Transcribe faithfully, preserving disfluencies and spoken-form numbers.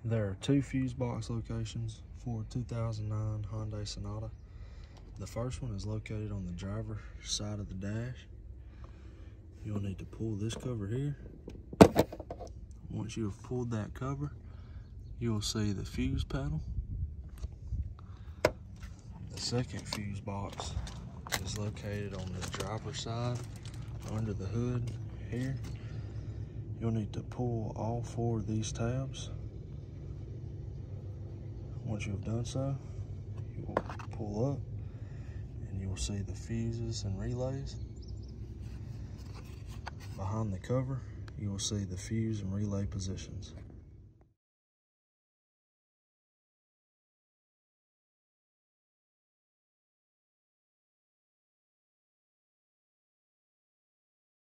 There are two fuse box locations for two thousand nine Hyundai Sonata. The first one is located on the driver's side of the dash. You'll need to pull this cover here. Once you have pulled that cover, you'll see the fuse panel. The second fuse box is located on the driver's side under the hood here. You'll need to pull all four of these tabs. Once you have done so, you will pull up and you will see the fuses and relays. Behind the cover, you will see the fuse and relay positions.